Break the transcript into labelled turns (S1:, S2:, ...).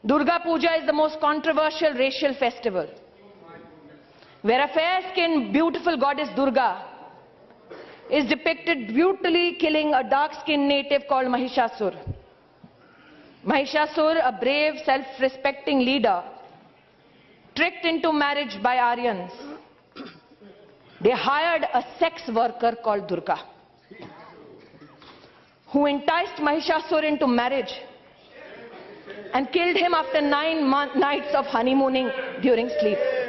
S1: Durga Puja is the most controversial racial festival, where a fair-skinned, beautiful goddess Durga is depicted brutally killing a dark-skinned native called Mahishasur. Mahishasur, a brave, self-respecting leader, tricked into marriage by Aryans. They hired a sex worker called Durga, who enticed Mahishasur into marriage and killed him after 9 nights of honeymooning during sleep.